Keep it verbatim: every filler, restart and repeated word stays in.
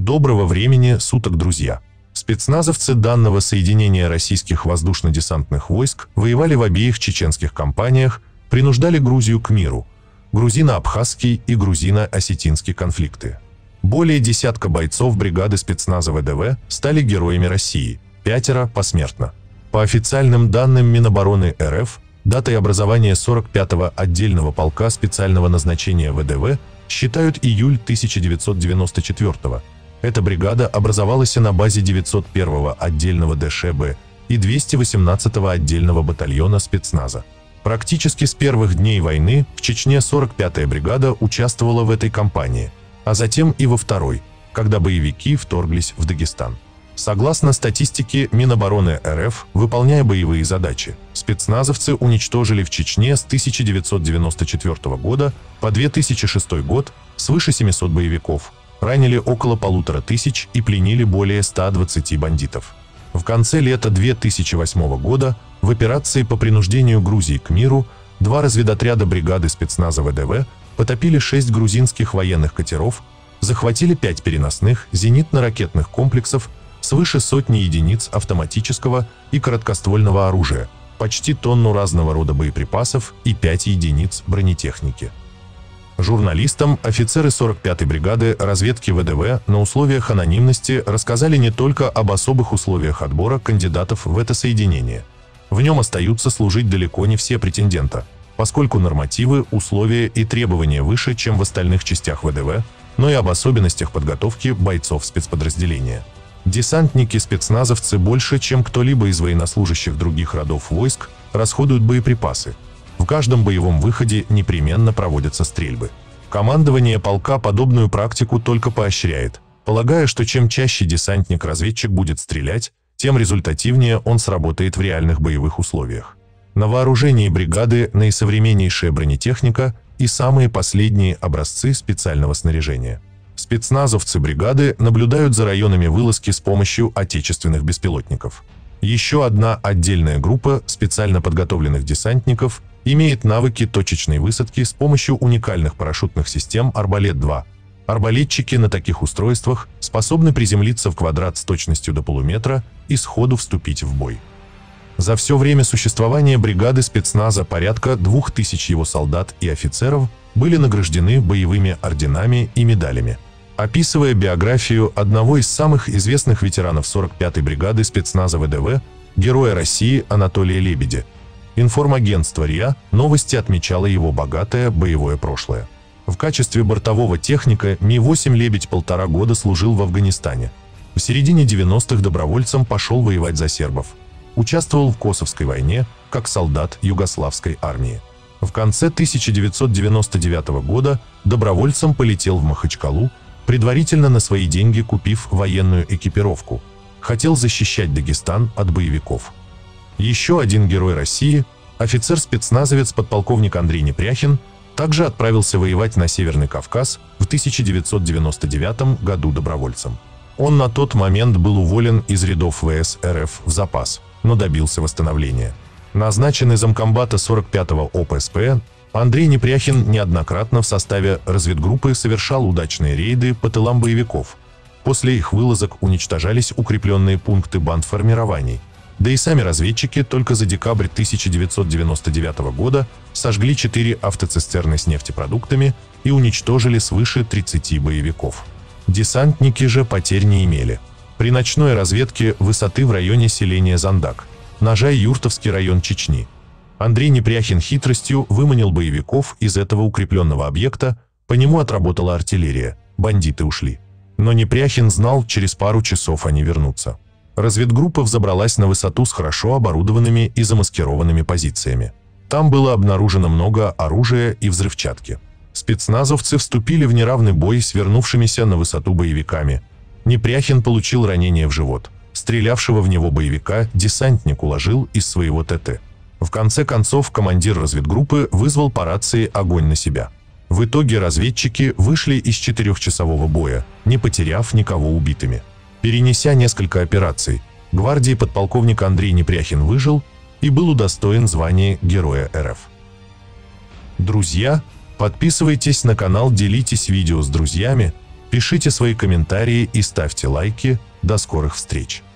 Доброго времени суток, друзья! Спецназовцы данного соединения российских воздушно-десантных войск воевали в обеих чеченских кампаниях, принуждали Грузию к миру, грузино-абхазский и грузино-осетинский конфликты. Более десятка бойцов бригады спецназа ВДВ стали героями России, пятеро посмертно. По официальным данным Минобороны РФ, датой образования сорок пятого отдельного полка специального назначения ВДВ считают июль тысяча девятьсот девяносто четвёртого. Эта бригада образовалась на базе девятьсот первого отдельного ДШБ и двести восемнадцатого отдельного батальона спецназа. Практически с первых дней войны в Чечне сорок пятая бригада участвовала в этой кампании, а затем и во второй, когда боевики вторглись в Дагестан. Согласно статистике Минобороны РФ, выполняя боевые задачи, спецназовцы уничтожили в Чечне с тысяча девятьсот девяносто четвёртого года по две тысячи шестой год свыше семисот боевиков, ранили около полутора тысяч и пленили более ста двадцати бандитов. В конце лета две тысячи восьмого года в операции по принуждению Грузии к миру два разведотряда бригады спецназа ВДВ потопили шесть грузинских военных катеров, захватили пять переносных зенитно-ракетных комплексов, свыше сотни единиц автоматического и короткоствольного оружия, почти тонну разного рода боеприпасов и пять единиц бронетехники. Журналистам офицеры сорок пятой бригады разведки ВДВ на условиях анонимности рассказали не только об особых условиях отбора кандидатов в это соединение. В нем остаются служить далеко не все претендента, поскольку нормативы, условия и требования выше, чем в остальных частях ВДВ, но и об особенностях подготовки бойцов спецподразделения. Десантники-спецназовцы больше, чем кто-либо из военнослужащих других родов войск, расходуют боеприпасы. В каждом боевом выходе непременно проводятся стрельбы. Командование полка подобную практику только поощряет, полагая, что чем чаще десантник-разведчик будет стрелять, тем результативнее он сработает в реальных боевых условиях. На вооружении бригады наисовременнейшая бронетехника и самые последние образцы специального снаряжения. Спецназовцы бригады наблюдают за районами вылазки с помощью отечественных беспилотников. Еще одна отдельная группа специально подготовленных десантников имеет навыки точечной высадки с помощью уникальных парашютных систем «Арбалет-два». Арбалетчики на таких устройствах способны приземлиться в квадрат с точностью до полуметра и сходу вступить в бой. За все время существования бригады спецназа порядка двух тысяч его солдат и офицеров были награждены боевыми орденами и медалями. Описывая биографию одного из самых известных ветеранов сорок пятой бригады спецназа ВДВ, героя России Анатолия Лебедя, информагентство РИА Новости отмечало его богатое боевое прошлое. В качестве бортового техника Ми восемь «Лебедь» полтора года служил в Афганистане. В середине девяностых добровольцем пошел воевать за сербов. Участвовал в Косовской войне как солдат югославской армии. В конце тысяча девятьсот девяносто девятого года добровольцем полетел в Махачкалу, предварительно на свои деньги купив военную экипировку. Хотел защищать Дагестан от боевиков. Еще один герой России, офицер-спецназовец подполковник Андрей Непряхин, также отправился воевать на Северный Кавказ в тысяча девятьсот девяносто девятом году добровольцем. Он на тот момент был уволен из рядов ВС РФ в запас, но добился восстановления. Назначенный замкомбата сорок пятого ОПСП, Андрей Непряхин неоднократно в составе разведгруппы совершал удачные рейды по тылам боевиков. После их вылазок уничтожались укрепленные пункты бандформирований. Да и сами разведчики только за декабрь тысяча девятьсот девяносто девятого года сожгли четыре автоцистерны с нефтепродуктами и уничтожили свыше тридцати боевиков. Десантники же потерь не имели. При ночной разведке высоты в районе селения Зандак, Нажай-Юртовский район Чечни, Андрей Непряхин хитростью выманил боевиков из этого укрепленного объекта, по нему отработала артиллерия, бандиты ушли. Но Непряхин знал, через пару часов они вернутся. Разведгруппа взобралась на высоту с хорошо оборудованными и замаскированными позициями. Там было обнаружено много оружия и взрывчатки. Спецназовцы вступили в неравный бой с вернувшимися на высоту боевиками. Непряхин получил ранение в живот. Стрелявшего в него боевика десантник уложил из своего ТТ. В конце концов командир разведгруппы вызвал по рации огонь на себя. В итоге разведчики вышли из четырехчасового боя, не потеряв никого убитыми. Перенеся несколько операций, гвардии подполковник Андрей Непряхин выжил и был удостоен звания Героя РФ. Друзья, подписывайтесь на канал, делитесь видео с друзьями, Пишите свои комментарии и ставьте лайки. До скорых встреч!